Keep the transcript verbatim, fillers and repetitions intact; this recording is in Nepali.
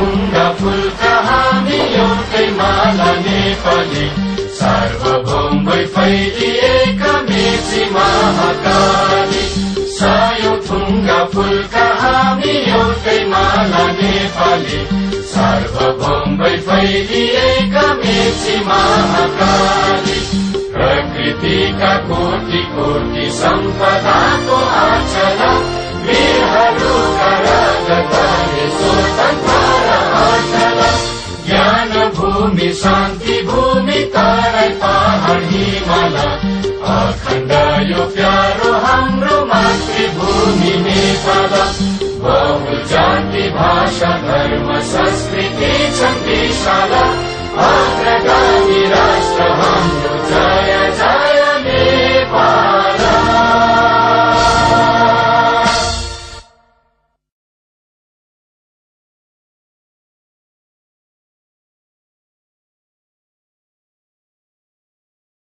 ढुङ्गा फुलका हामी एउटै माला नेपाली सार्वभौम भई फैलिएका मेची महाकाली सयौं ढुङ्गा फुलका हामी एउटै माला नेपाली सार्वभौम भई फैलिएका मेची महाकाली प्रकृतिका कोटि कोटि सम्पदाको आचला वीरहरूका राजधानी स्वतन्त्र र अचल ज्ञान भूमि शान्ति भूमि तराई पहाड हिमाल अखण्ड यो प्यारो हाम्रो मातृभूमि नेपाल बहु जाति भाषा धर्म संस्कृति छन् विशाल